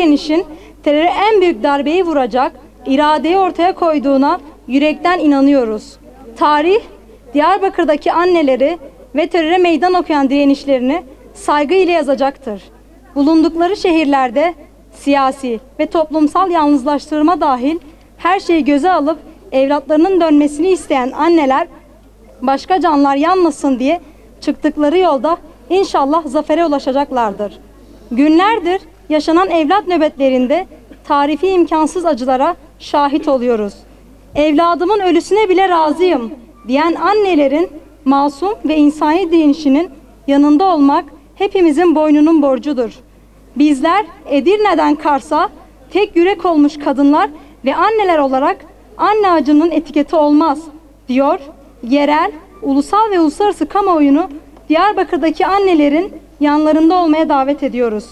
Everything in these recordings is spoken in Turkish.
direnişin teröre en büyük darbeyi vuracak iradeyi ortaya koyduğuna yürekten inanıyoruz. Tarih, Diyarbakır'daki anneleri ve teröre meydan okuyan direnişlerini saygı ile yazacaktır. Bulundukları şehirlerde siyasi ve toplumsal yalnızlaştırma dahil her şeyi göze alıp evlatlarının dönmesini isteyen anneler başka canlar yanmasın diye çıktıkları yolda inşallah zafere ulaşacaklardır. Günlerdir yaşanan evlat nöbetlerinde tarifi imkansız acılara şahit oluyoruz. Evladımın ölüsüne bile razıyım diyen annelerin masum ve insani direnişinin yanında olmak hepimizin boynunun borcudur. Bizler Edirne'den Kars'a tek yürek olmuş kadınlar ve anneler olarak anne acının etiketi olmaz diyor. Yerel, ulusal ve uluslararası kamuoyunu Diyarbakır'daki annelerin yanlarında olmaya davet ediyoruz.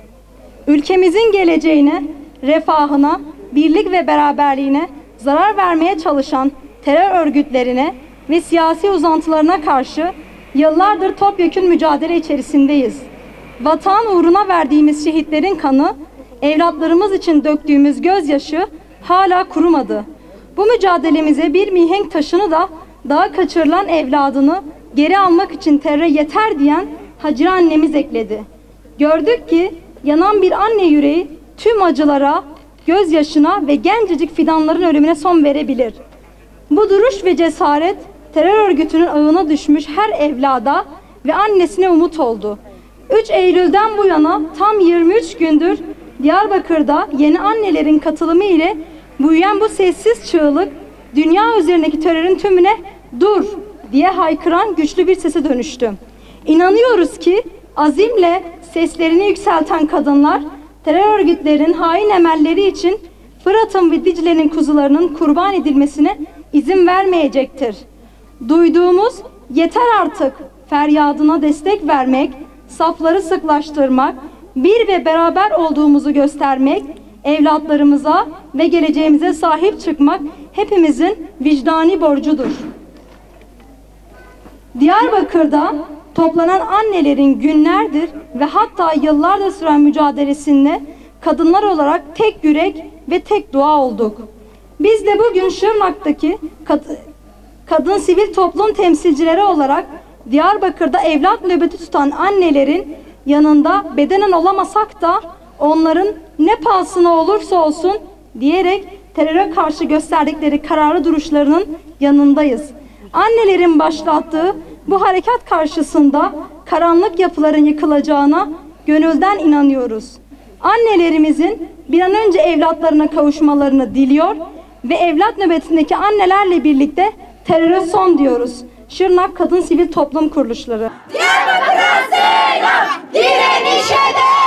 Ülkemizin geleceğine, refahına, birlik ve beraberliğine zarar vermeye çalışan terör örgütlerine ve siyasi uzantılarına karşı yıllardır topyekün mücadele içerisindeyiz. Vatan uğruna verdiğimiz şehitlerin kanı, evlatlarımız için döktüğümüz gözyaşı hala kurumadı. Bu mücadelemize bir mihenk taşını da dağa kaçırılan evladını geri almak için teröre yeter diyen Hacire annemiz ekledi. Gördük ki yanan bir anne yüreği tüm acılara, gözyaşına ve gencecik fidanların ölümüne son verebilir. Bu duruş ve cesaret terör örgütünün ağına düşmüş her evlada ve annesine umut oldu. 3 Eylül'den bu yana tam 23 gündür Diyarbakır'da yeni annelerin katılımı ile büyüyen bu sessiz çığlık dünya üzerindeki terörün tümüne dur diye haykıran güçlü bir sese dönüştü. İnanıyoruz ki azimle seslerini yükselten kadınlar terör örgütlerinin hain emelleri için Fırat'ın ve Dicle'nin kuzularının kurban edilmesine izin vermeyecektir. Duyduğumuz yeter artık feryadına destek vermek, safları sıklaştırmak, bir ve beraber olduğumuzu göstermek, evlatlarımıza ve geleceğimize sahip çıkmak hepimizin vicdani borcudur. Diyarbakır'da toplanan annelerin günlerdir ve hatta yıllardır süren mücadelesinde kadınlar olarak tek yürek ve tek dua olduk. Biz de bugün Şırnak'taki kadın sivil toplum temsilcileri olarak Diyarbakır'da evlat nöbeti tutan annelerin yanında bedenen olamasak da onların ne pahasına olursa olsun diyerek teröre karşı gösterdikleri kararlı duruşlarının yanındayız. Annelerin başlattığı bu harekat karşısında karanlık yapıların yıkılacağına gönülden inanıyoruz. Annelerimizin bir an önce evlatlarına kavuşmalarını diliyor ve evlat nöbetindeki annelerle birlikte teröre son diyoruz. Şırnak Kadın Sivil Toplum Kuruluşları. Diyarbakır'a selam, direnişe de